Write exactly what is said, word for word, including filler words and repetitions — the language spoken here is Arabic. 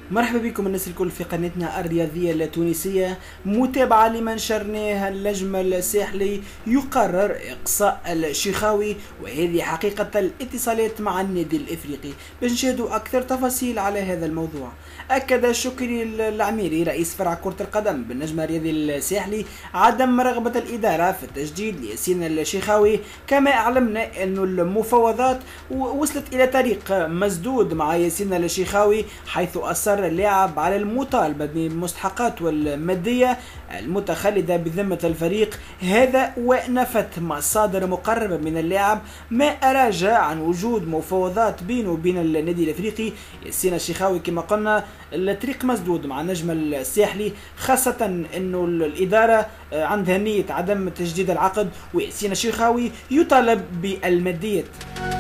مرحبا بكم الناس الكل في قناتنا الرياضية التونسية. متابعة لما نشرناه النجم الساحلي يقرر إقصاء الشيخاوي، وهذه حقيقة الاتصالات مع النادي الإفريقي. باش نشاهدوا أكثر تفاصيل على هذا الموضوع. أكد شكري العميري رئيس فرع كرة القدم بالنجم الرياضي الساحلي عدم رغبة الإدارة في التجديد لياسين الشيخاوي، كما أعلمنا أن المفاوضات وصلت إلى طريق مسدود مع ياسين الشيخاوي، حيث أصر اللاعب على المطالبة بالمستحقات والمادية المتخلدة بذمة الفريق هذا. ونفت مصادر مقربة من اللاعب ما أراجع عن وجود مفاوضات بينه وبين النادي الافريقي. ياسين الشيخاوي كما قلنا الطريق مسدود مع النجم الساحلي، خاصة انه الادارة عندها نية عدم تجديد العقد، وياسين الشيخاوي يطالب بالماديات.